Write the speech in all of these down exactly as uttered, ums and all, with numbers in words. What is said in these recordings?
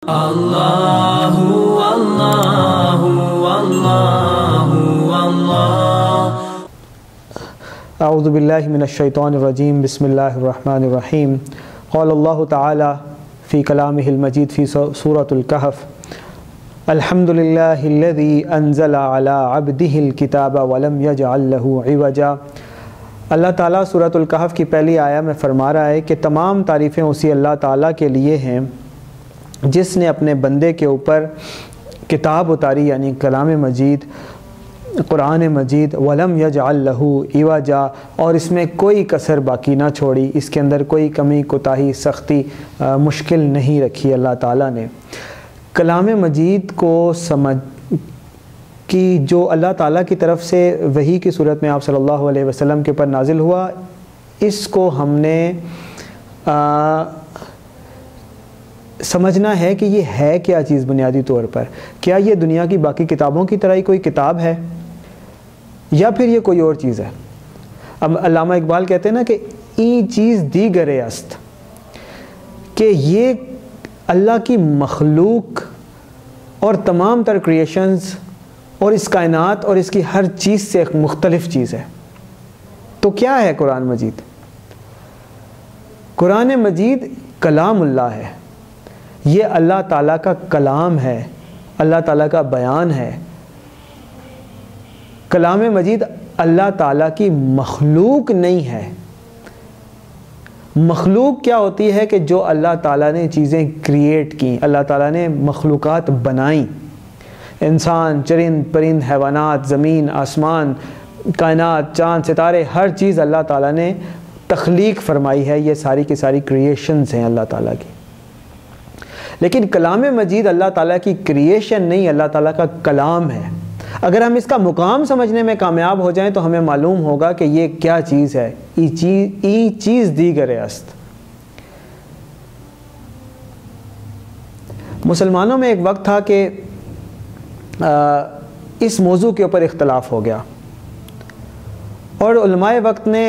اللہ اللہ اللہ اللہ۔ اعوذ باللہ من الشیطان الرجیم، بسم اللہ الرحمن الرحیم۔ قال اللہ تعالی فی کلامہ المجید فی سورۃ الکہف، الحمد للہ الذی انزل علی عبدہ الکتاب ولم یجعل لہ عوجا۔ اللہ تعالیٰ سورۃ الکہف کی پہلی آیہ میں فرما رہا ہے کہ تمام تعریفیں اسی اللہ تعالیٰ کے لیے ہیں جس نے اپنے بندے کے اوپر کتاب اتاری، یعنی کلام مجید، قرآن مجید، ولم یجعل لہ عوجا، اور اس میں کوئی کسر باقی نہ چھوڑی، اس کے اندر کوئی کمی، کوتاہی، سختی، مشکل نہیں رکھی اللہ تعالیٰ نے۔ کلام مجید کو سمجھ کی جو اللہ تعالیٰ کی طرف سے وحی کی صورت میں آپ صلی اللہ علیہ وسلم کے اوپر نازل ہوا، اس کو ہم نے آ, سمجھنا ہے کہ یہ ہے کیا چیز بنیادی طور پر۔ کیا یہ دنیا کی باقی کتابوں کی طرح ہی کوئی کتاب ہے یا پھر یہ کوئی اور چیز ہے؟ اب علامہ اقبال کہتے ہیں نا کہ این چیز دیگر است، کہ یہ اللہ کی مخلوق اور تمام تر کریشنز اور اس کائنات اور اس کی ہر چیز سے ایک مختلف چیز ہے۔ تو کیا ہے قرآن مجید؟ قرآن مجید کلام اللہ ہے، یہ اللہ تعالیٰ کا کلام ہے، اللہ تعالیٰ کا بیان ہے۔ کلام مجید اللہ تعالیٰ کی مخلوق نہیں ہے۔ مخلوق کیا ہوتی ہے؟ کہ جو اللہ تعالیٰ نے چیزیں کریٹ کی، اللہ تعالیٰ نے مخلوقات بنائیں، انسان، چرند پرند، حیوانات، زمین، آسمان، کائنات، چاند، ستارے، ہر چیز اللہ تعالیٰ نے تخلیق فرمائی ہے۔ یہ ساری کی ساری کریشنز ہیں اللہ تعالیٰ کی۔ لیکن کلام مجید اللہ تعالیٰ کی کریشن نہیں، اللہ تعالیٰ کا کلام ہے۔ اگر ہم اس کا مقام سمجھنے میں کامیاب ہو جائیں تو ہمیں معلوم ہوگا کہ یہ کیا چیز ہے۔ ای چیز ای چیز دیگر است۔ مسلمانوں میں ایک وقت تھا کہ اس موضوع کے اوپر اختلاف ہو گیا، اور علماء وقت نے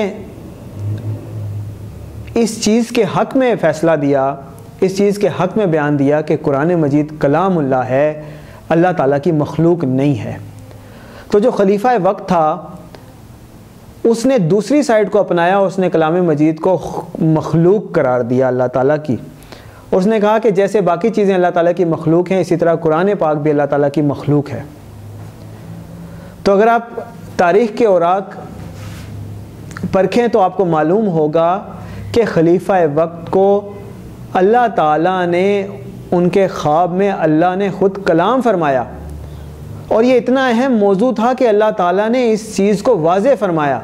اس چیز کے حق میں فیصلہ دیا، اس چیز کے حق میں بیان دیا کہ قرآن مجید کلام اللہ ہے، اللہ تعالیٰ کی مخلوق نہیں ہے۔ تو جو خلیفہ وقت تھا اس نے دوسری سائیڈ کو اپنایا، اس نے کلام مجید کو مخلوق قرار دیا اللہ تعالیٰ کی۔ اس نے کہا کہ جیسے باقی چیزیں اللہ تعالیٰ کی مخلوق ہیں، اسی طرح قرآن پاک بھی اللہ تعالیٰ کی مخلوق ہے۔ تو اگر آپ تاریخ کے اوراق پرکھیں تو آپ کو معلوم ہوگا کہ خلیفہ وقت کو اللہ تعالیٰ نے ان کے خواب میں اللہ نے خود کلام فرمایا، اور یہ اتنا اہم موضوع تھا کہ اللہ تعالیٰ نے اس چیز کو واضح فرمایا،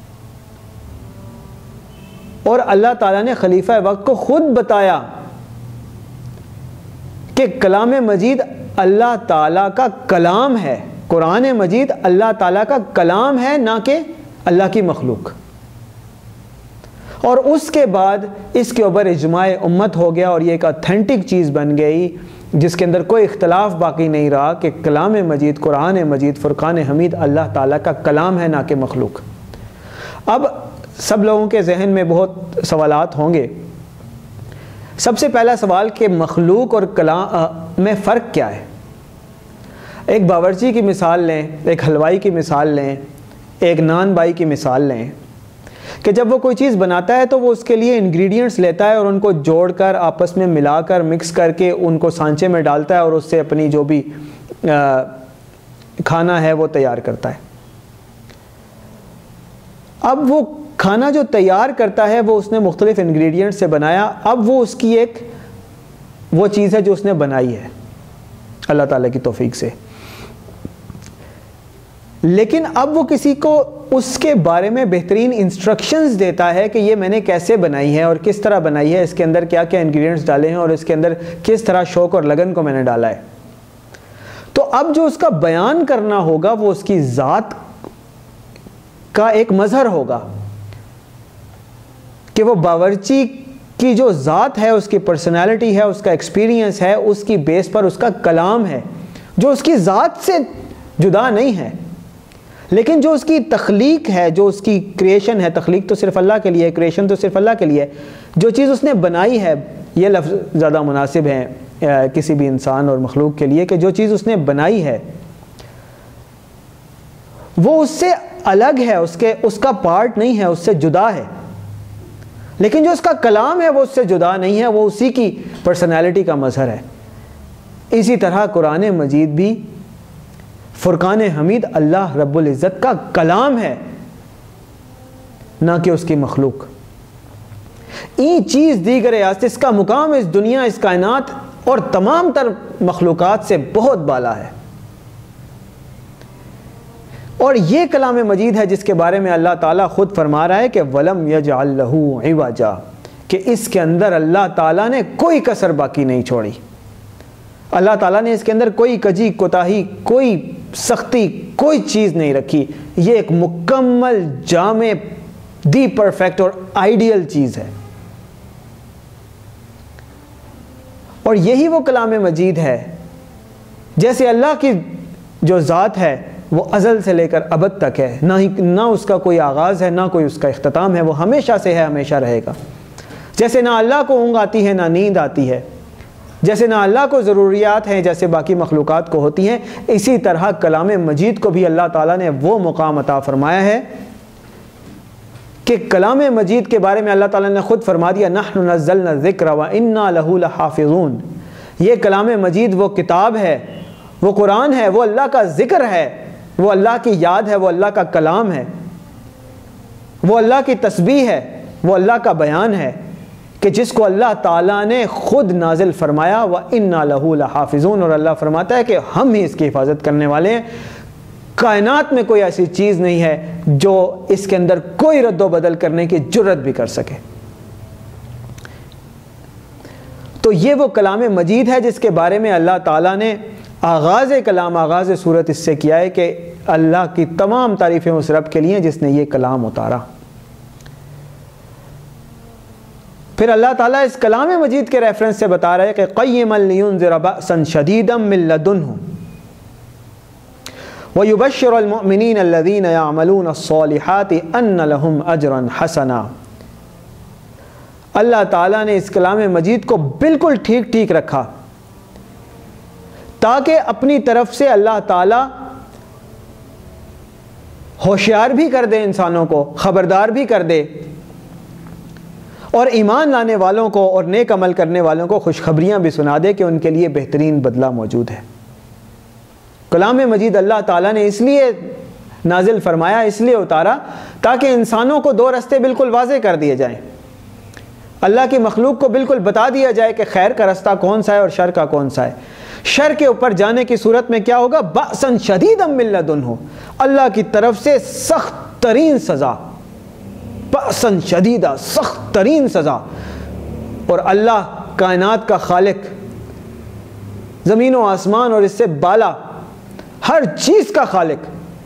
اور اللہ تعالیٰ نے خلیفہ وقت کو خود بتایا کہ کلام مجید اللہ تعالیٰ کا کلام ہے، قرآن مجید اللہ تعالیٰ کا کلام ہے، نہ کہ اللہ کی مخلوق۔ اور اس کے بعد اس کے اوپر اجماع امت ہو گیا، اور یہ ایک اتھینٹک چیز بن گئی جس کے اندر کوئی اختلاف باقی نہیں رہا کہ کلام مجید، قرآن مجید، فرقان حمید اللہ تعالیٰ کا کلام ہے، نہ کہ مخلوق۔ اب سب لوگوں کے ذہن میں بہت سوالات ہوں گے۔ سب سے پہلا سوال کہ مخلوق اور کلام میں فرق کیا ہے؟ ایک باورچی کی مثال لیں، ایک حلوائی کی مثال لیں، ایک نان بائی کی مثال لیں، کہ جب وہ کوئی چیز بناتا ہے تو وہ اس کے لیے انگریڈینٹس لیتا ہے اور ان کو جوڑ کر آپس میں ملا کر مکس کر کے ان کو سانچے میں ڈالتا ہے، اور اس سے اپنی جو بھی کھانا ہے وہ تیار کرتا ہے۔ اب وہ کھانا جو تیار کرتا ہے وہ اس نے مختلف انگریڈینٹ سے بنایا، اب وہ اس کی ایک وہ چیز ہے جو اس نے بنائی ہے اللہ تعالیٰ کی توفیق سے۔ لیکن اب وہ کسی کو اس کے بارے میں بہترین انسٹرکشنز دیتا ہے کہ یہ میں نے کیسے بنائی ہے اور کس طرح بنائی ہے، اس کے اندر کیا کیا انگریڈینٹس ڈالے ہیں اور اس کے اندر کس طرح شوق اور لگن کو میں نے ڈالا ہے۔ تو اب جو اس کا بیان کرنا ہوگا وہ اس کی ذات کا ایک مظہر ہوگا، کہ وہ باورچی کی جو ذات ہے، اس کی پرسنالٹی ہے، اس کا ایکسپیرینس ہے، اس کی بیس پر اس کا کلام ہے جو اس کی ذات سے جدا نہیں ہے، لیکن جو اس کی تخلیق ہے، جو اس کی کریشن ہے، تخلیق تو صرف اللہ کے لیے ہے، کریشن تو صرف اللہ کے لیے ہے، جو چیز اس نے بنائی ہے، یہ لفظ زیادہ مناسب ہے کسی بھی انسان اور مخلوق کے لیے کہ جو چیز اس نے بنائی ہے وہ اس سے الگ ہے، اس کے اس کا پارٹ نہیں ہے، اس سے جدا ہے، لیکن جو اس کا کلام ہے وہ اس سے جدا نہیں ہے، وہ اسی کی پرسنالٹی کا مظہر ہے۔ اسی طرح قرآن مجید بھی فرقان حمید اللہ رب العزت کا کلام ہے، نہ کہ اس کی مخلوق۔ این چیز دیگر است، اس کا مقام اس دنیا، اس کائنات اور تمام تر مخلوقات سے بہت بالا ہے۔ اور یہ کلام مجید ہے جس کے بارے میں اللہ تعالیٰ خود فرما رہا ہے کہ وَلَمْ يَجْعَلْ لَهُ عِوَجًا، کہ اس کے اندر اللہ تعالیٰ نے کوئی کسر باقی نہیں چھوڑی۔ اللہ تعالیٰ نے اس کے اندر کوئی کجی کوتاہی، کوئی سختی، کوئی چیز نہیں رکھی۔ یہ ایک مکمل، جامع، دی پرفیکٹ اور آئیڈیل چیز ہے۔ اور یہی وہ کلام مجید ہے، جیسے اللہ کی جو ذات ہے وہ ازل سے لے کر ابد تک ہے، نہ ہی نہ اس کا کوئی آغاز ہے، نہ کوئی اس کا اختتام ہے، وہ ہمیشہ سے ہے، ہمیشہ رہے گا۔ جیسے نہ اللہ کو اونگ آتی ہے، نہ نیند آتی ہے، جیسے نہ اللہ کو ضروریات ہیں جیسے باقی مخلوقات کو ہوتی ہیں، اسی طرح کلام مجید کو بھی اللہ تعالیٰ نے وہ مقام عطا فرمایا ہے کہ کلام مجید کے بارے میں اللہ تعالیٰ نے خود فرما دیا نحن نزلنا الذکر وَإِنَّا لَهُ لَحَافِظُونَ۔ یہ کلام مجید وہ کتاب ہے، وہ قرآن ہے، وہ اللہ کا ذکر ہے، وہ اللہ کی یاد ہے، وہ اللہ کا کلام ہے، وہ اللہ کی تسبیح ہے، وہ اللہ کا بیان ہے کہ جس کو اللہ تعالیٰ نے خود نازل فرمایا وَإِنَّا لَهُ لَحَافِظُونَ، اور اللہ فرماتا ہے کہ ہم ہی اس کی حفاظت کرنے والے ہیں۔ کائنات میں کوئی ایسی چیز نہیں ہے جو اس کے اندر کوئی رد و بدل کرنے کی جرت بھی کر سکے۔ تو یہ وہ کلام مجید ہے جس کے بارے میں اللہ تعالیٰ نے آغاز کلام، آغاز صورت اس سے کیا ہے کہ اللہ کی تمام تعریفیں اس رب کے لیے جس نے یہ کلام اتارا۔ پھر اللہ تعالیٰ اس کلام مجید کے ریفرنس سے بتا رہے کہ قیما لینذر بأسا شدیدا من لدنہ وَيُبَشِّرُ الْمُؤْمِنِينَ الَّذِينَ يَعْمَلُونَ الصَّالِحَاتِ أَنَّ لَهُمْ أَجْرًا حَسَنًا۔ اللہ تعالیٰ نے اس کلام مجید کو بالکل ٹھیک ٹھیک رکھا تاکہ اپنی طرف سے اللہ تعالیٰ ہوشیار بھی کر دے، انسانوں کو خبردار بھی کر دے، اور ایمان لانے والوں کو اور نیک عمل کرنے والوں کو خوشخبریاں بھی سنا دے کہ ان کے لیے بہترین بدلہ موجود ہے۔ کلام مجید اللہ تعالیٰ نے اس لیے نازل فرمایا، اس لیے اتارا تاکہ انسانوں کو دو رستے بالکل واضح کر دیے جائیں، اللہ کی مخلوق کو بالکل بتا دیا جائے کہ خیر کا رستہ کون سا ہے اور شر کا کون سا ہے۔ شر کے اوپر جانے کی صورت میں کیا ہوگا؟ بأسا شدیدا من لدنہ، اللہ کی طرف سے سخت ترین سزا، بأسا شدیدا، سخت ترین سزا۔ اور اللہ کائنات کا خالق، زمین و آسمان اور اس سے بالا ہر چیز کا خالق،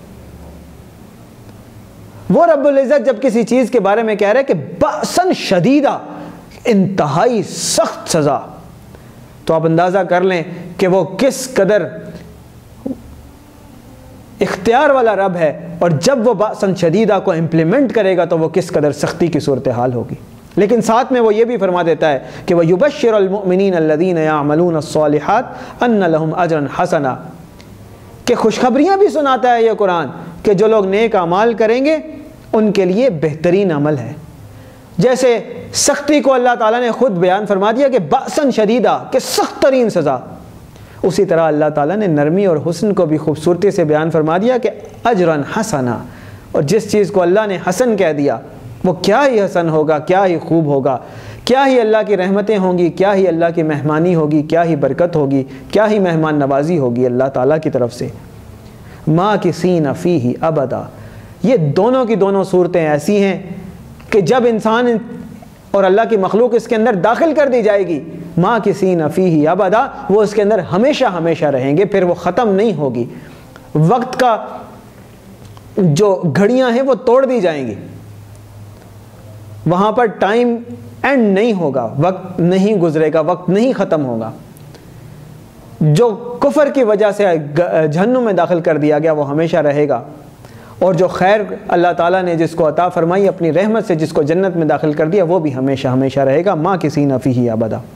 وہ رب العزت جب کسی چیز کے بارے میں کہہ رہے کہ بأسا شدیدا، انتہائی سخت سزا، تو آپ اندازہ کر لیں کہ وہ کس قدر اختیار والا رب ہے، اور جب وہ بأسا شدیدا کو امپلیمنٹ کرے گا تو وہ کس قدر سختی کی صورتحال ہوگی۔ لیکن ساتھ میں وہ یہ بھی فرما دیتا ہے کہ وَيُبَشِّرُ الْمُؤْمِنِينَ الَّذِينَ يَعْمَلُونَ الصَّالِحَاتِ أَنَّ لَهُمْ أَجْرًا حَسَنًا، کہ خوشخبریاں بھی سناتا ہے یہ قرآن کہ جو لوگ نیک اعمال کریں گے ان کے لیے بہترین عمل ہے۔ جیسے سختی کو اللہ تعالیٰ نے خود بیان فرما دیا کہ بأسا شدیدا، کہ سخت ترین سزا، اسی طرح اللہ تعالیٰ نے نرمی اور حسن کو بھی خوبصورتی سے بیان فرما دیا کہ اجرا حسنا، اور جس چیز کو اللہ نے حسن کہہ دیا وہ کیا ہی حسن ہوگا، کیا ہی خوب ہوگا، کیا ہی اللہ کی رحمتیں ہوں گی، کیا ہی اللہ کی مہمانی ہوگی، کیا ہی برکت ہوگی، کیا ہی مہمان نوازی ہوگی اللہ تعالیٰ کی طرف سے۔ ماکثین فیہ ابدا، یہ دونوں کی دونوں صورتیں ایسی ہیں کہ جب انسان اور اللہ کی مخلوق اس کے اندر داخل کر دی جائے گی، ماکثین فیہ ابدا، وہ اس کے اندر ہمیشہ ہمیشہ رہیں گے، پھر وہ ختم نہیں ہوگی۔ وقت کا جو گھڑیاں ہیں وہ توڑ دی جائیں گی، وہاں پر ٹائم اینڈ نہیں ہوگا، وقت نہیں گزرے گا، وقت نہیں ختم ہوگا۔ جو کفر کی وجہ سے جہنم میں داخل کر دیا گیا وہ ہمیشہ رہے گا، اور جو خیر اللہ تعالیٰ نے جس کو عطا فرمائی اپنی رحمت سے، جس کو جنت میں داخل کر دیا، وہ بھی ہمیشہ ہمیشہ رہے گا۔ ماکثین فیہ ابدا۔